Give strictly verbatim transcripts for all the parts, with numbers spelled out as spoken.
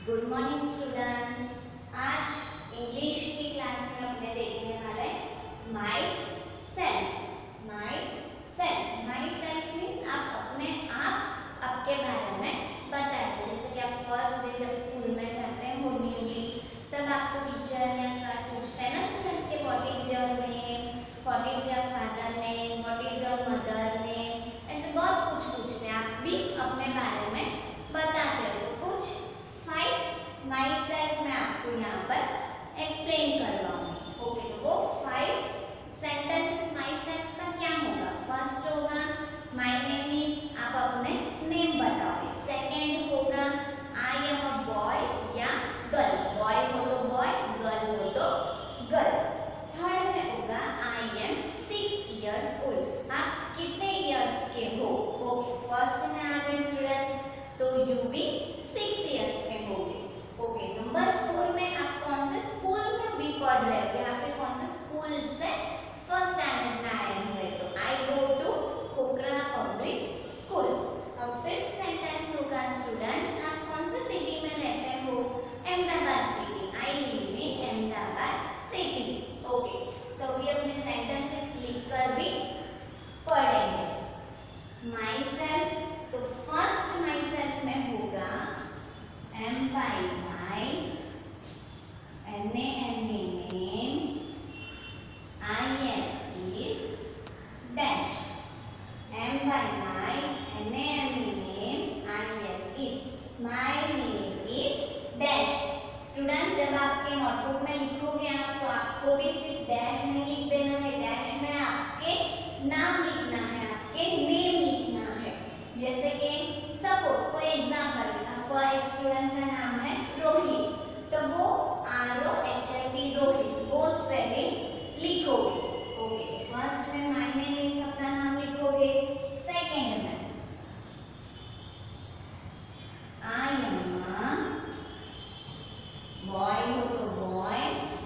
Good morning students. आज English की class में अपने देखने वाले myself. Myself myself means आप अपने आप आपके बारे में बताते हैं। जैसे कि आप फर्स्ट डे जब स्कूल में जाते हैं हो न्यूली, तब आपको टीचर या सर पूछते हैं ना स्टूडेंट्स के what is your name, what is your father name, what is your mother name, ऐसे बहुत कुछ पूछते हैं। आप भी अपने बारे में बताते हो। तो कुछ फाइव माई सेल्फ मैं आपको यहाँ पर एक्सप्लेन करवाऊंगी। ओके, तो वो फाइव सेंटेंसेस माई सेल्फ का क्या होगा? फर्स्ट होगा माई नेम इज, आप अपने नेम बताओगे। सेकेंड होगा आई एम अ बॉय या गर्ल, बॉय हो तो बॉय, गर्ल हो तो गर्ल। थर्ड में होगा I am six years old, आप कितने इयर्स के हो? ओके, फर्स्ट में आ गए स्टूडेंट्स, तो यू भी सिक्स इयर्स के होंगे। ओके, नंबर फोर में आप कौन से स्कूल में भी पढ़ रहे हो, यहाँ पे कौन से स्कूल से फर्स्ट स्टैंडर्ड में आए हुए? तो I go to Khokhra public school. अब फिफ्थ सेंटेंस होगा स्टूडेंट्स, आप कौन से सिटी में रहते हो? Ahmedabad city, I live in Ahmedabad city. Okay, तो अभी अपने सेंटेंसेस लिख कर भी पढ़ेंगे। माई सेल्फ, तो फर्स्ट माई सेल्फ में होगा M Y my, N A M E name, I S is dash. M Y my, N A M E name, I S is, my name is dash. Students, जब आपके notebook में लिखोगे आप, तो आपको भी सिर्फ डैश नहीं लिख देना है, डैश में आपके नाम लिखना है, आपके नेम लिखना है। जैसे कि सपोज कोई एग्जाम्पल, फॉर एक स्टूडेंट का नाम है रोहित, तो वो R O H I T Rohit, वो स्पेलिंग लिखोगे। ओके, फर्स्ट में माय नेम इज अपना नाम लिखोगे। सेकंड में आई एम अ बॉय हो तो बॉय,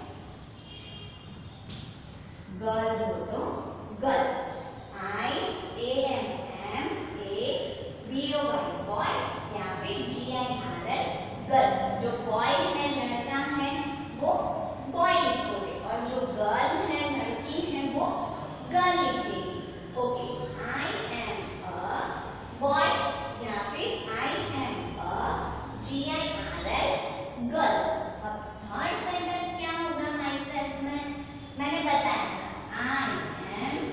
गर्ल हो तो girl, I A M M A B O Y boy, या फिर G I R L girl. जो बॉय है, लड़का है, वो बॉय लिखोगे, और जो गर्ल है, लड़की है, वो गर्ल लिखेगी। Okay, I am a boy, या फिर I am a G I R L girl. अब थर्ड सेंटेंस क्या होगा माई सेल्फ में? मैंने बताया I am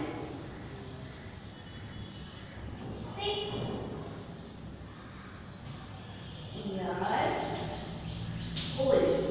six years old.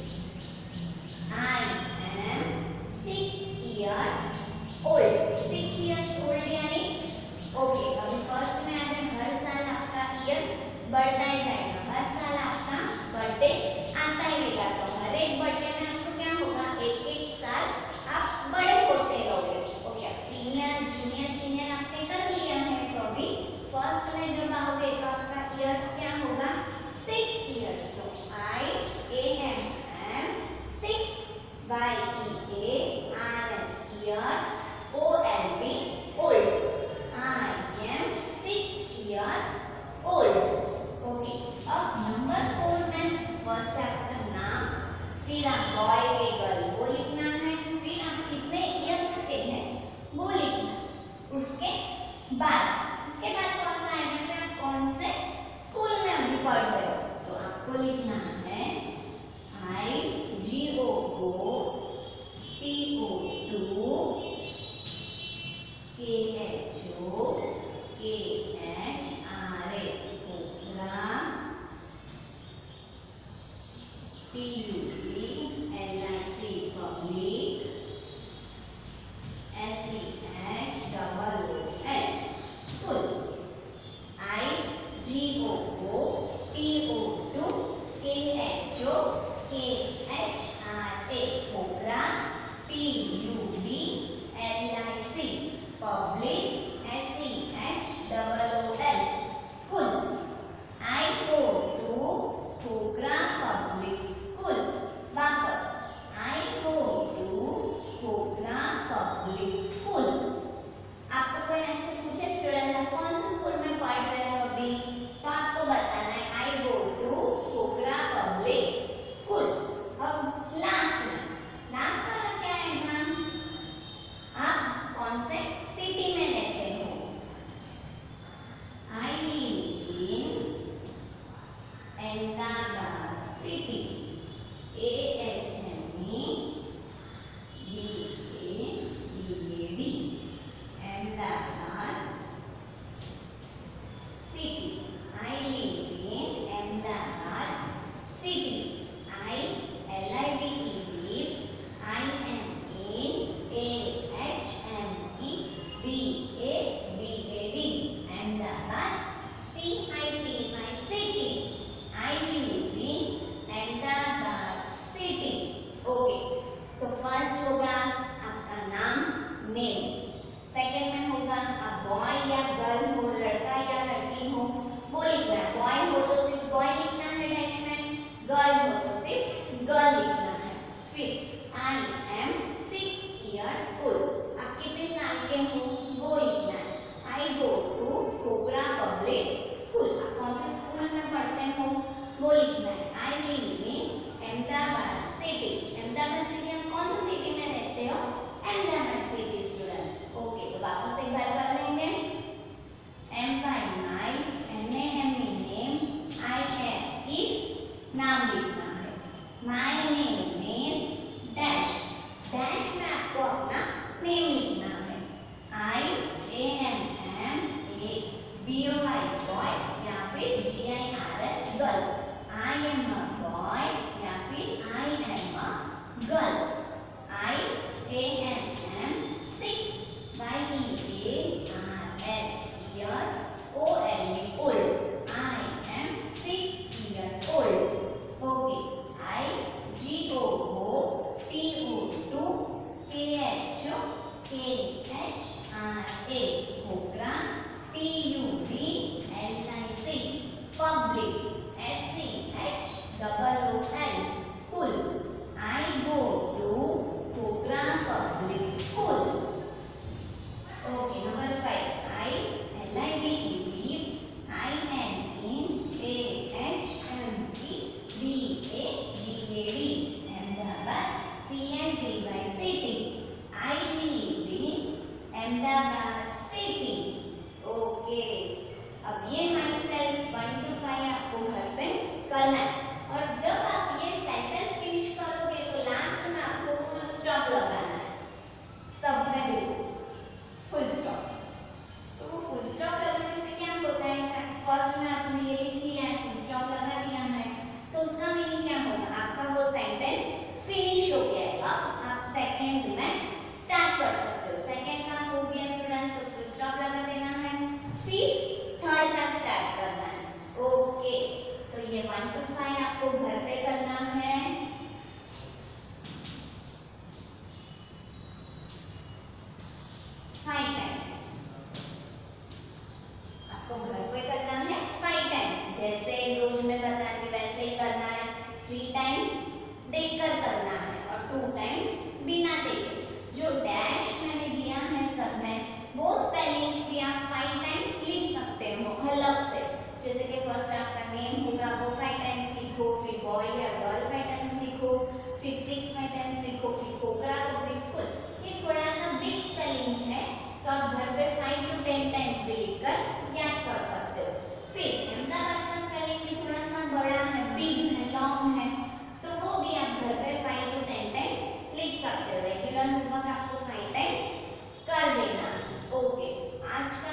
I am six years old. Six years old यानी ओके, अभी फर्स्ट में आगे हर साल आपका ईयर्स बढ़ता ही जाएगा, हर साल आपका बर्थडे आता ही रहेगा। तो हर एक बर्थडे में आपको क्या होगा? एक एक साल आप बड़े होते रहोगे। ओके, अब सीनियर जूनियर सीनियर आपने कर लिया है, तो अभी फर्स्ट में जब आओगे तो आपका ईयर्स क्या होगा? Six years. तो I A M M six, Y E A R S years, O L B old, I am six years old. Okay, अब नंबर फोर में फर्स्ट आपका नाम, फिर आप बॉय के गर्ल वो लिखना है, फिर आप कितने इयर्स के हैं वो लिखना। उसके बाद उसके बाद कौन सा आएगा कि आप कौन से स्कूल में अभी पढ़ रहे हो? तो आपको लिखना है I G O O T O to K H O K H R A Khokhra, P U B L I C public, S E H double O L school, I G O O T O to K H O K H R A Khokhra, P U B L I C public, S E H double O L school, I go to Khokhra public school. वापस आई go to Khokhra public school. आपको कोई ऐसे पूछे student आप कौन से school में पढ़ रहे हो अभी, तो आपको बताना है I go to Khokhra public फिर I am six years old, आप कितने साल के हो वो लिखना है। I go to Khokhra public school, आप कौन से स्कूल में पढ़ते हो वो लिखना है। I live in Ahmedabad city, Ahmedabad city आप कौन सी सिटी में रहते हो, अहमदाबाद सिटी स्टूडेंट्स। ओके, तो वापस एक बार कर लेंगे। M Y my, N A M E name, I S किस नाम लिखना है। My name is dash, dash में आपको अपना नेम लिखना है। I A M M A B O I boy या फिर G I R L girl, I am a boy या फिर I am a girl. I A M M six, Y E A R S years, O L E old, I am six years old. Okay, I G O O T O to K H O K H R A Khokhra, P U B L I C public, S C H double O L school, I go to Khokhra public school. Okay, number five, I L I B E live, I N in A H M T B A B A D Ahmedabad, C N T Y city, I live in Ahmedabad city. Okay, अब ये myself one two five आपको घर पे करना है, और जब आप ये सेंटेंस फिनिश करोगे तो लास्ट में आपको फुल स्टॉप लगाना है। सब में देखो फुल स्टॉप, तो वो फुल स्टॉप लगाने से क्या होता है, फर्स्ट में आपने ये लिख लिया है, फुल स्टॉप लगा दिया है, तो उसका मीनिंग क्या होगा, आपका वो सेंटेंस फिनिश हो गया है। अब आप सेकंड में स्टार्ट कर सकते हो। सेकंड का हो गया स्टूडेंट्स, तो फुल स्टॉप लगा देना है, फिर थर्ड का स्टार्ट करना है। ओके, तो ये वन टू फाइव आपको घर पे करना है। फाइव टाइम्स आपको घर पे करना है, फाइव टाइम्स, जैसे रोज में करना है वैसे ही करना है। थ्री टाइम्स देखकर करना है और टू टाइम्स बिना देखे। जो डैश मैंने दिया है सब में वो स्पेलिंग्स भी आप फाइव टाइम्स लिख सकते हो अलग से, जैसे कि फर्स्ट आपका नेम होगा वो फाइव टाइम्स लिखो, फिर बॉय या गर्ल फाइव टाइम्स लिखो, फिर सिक्स फाइव टाइम्स लिखो, फिर खोखरा पब्लिक स्कूल। ये थोड़ा सा बिग स्पेलिंग है, तो आप घर पे फाइव टू टेन टाइम्स भी लिखकर याद कर सकते हो। फिर अहमदाबाद का स्पेलिंग भी थोड़ा सा बड़ा है, बिग है, लॉन्ग है, तो वो भी आप घर पे फाइव टू टेन टाइम्स लिख सकते हो। रेगुलर होमवर्क आपको फाइव टाइम्स कर देना। ओके, आज का